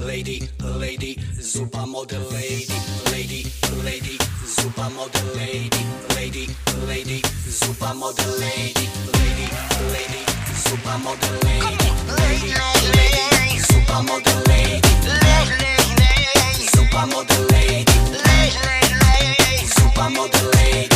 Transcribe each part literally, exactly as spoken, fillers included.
lady, lady, super model lady, lady, lady, super model lady, lady, lady, super model lady, lady, lady, super model lady, lady, lady, super model lady, super model lady, super model lady,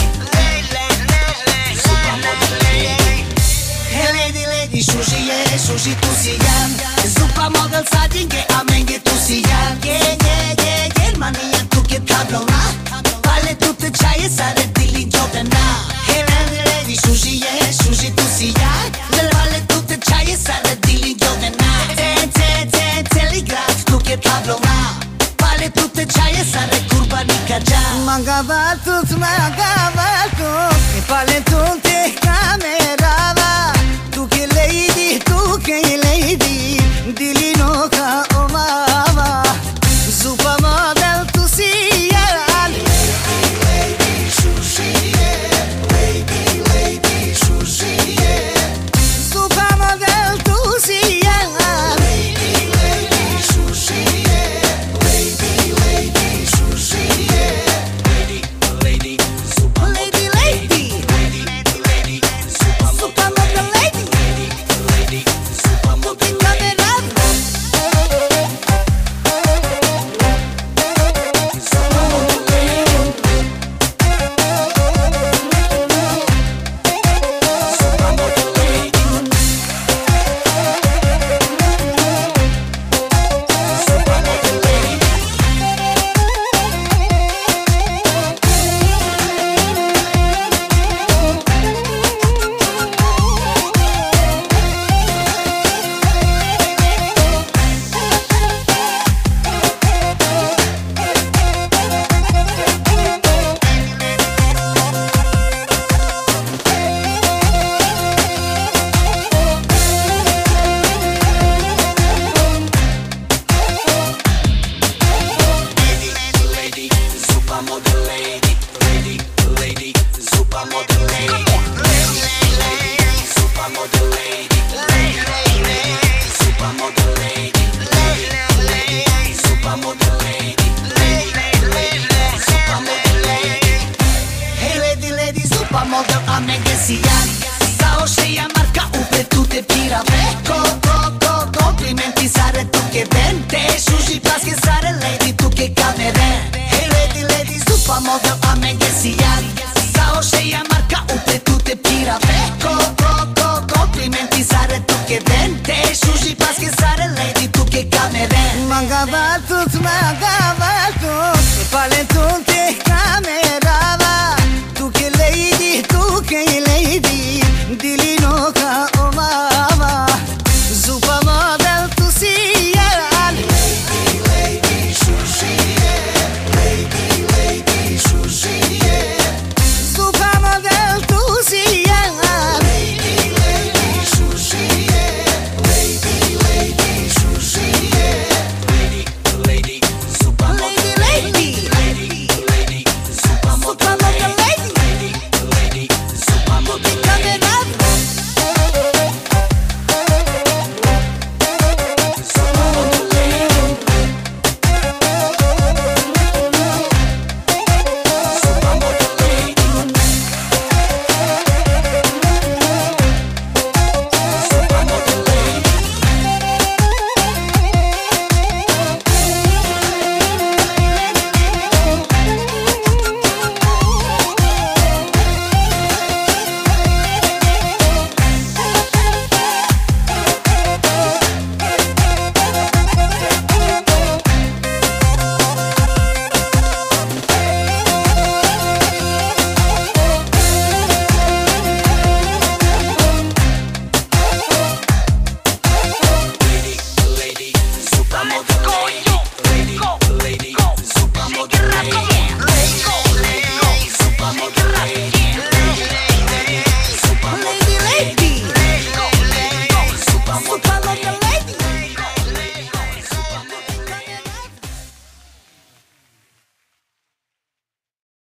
super model lady. Hey lady, lady, sushi yeah, sushi tu si yan. Super model sa dinge amenge tu si yan. Yeah, yeah, yeah, yeah, mania tu ke tablo na. Pale tu te chaye sare dilin jote na. Hey lady, lady, sushi yeah, sushi tu si yan. Pale tu te chaye sare dilin jote na. Te, te, te, telegraf tu ke tablo na. Pale tu te chaye sare kurbani ka ja. Manga valtut, manga valtut. Pale tu te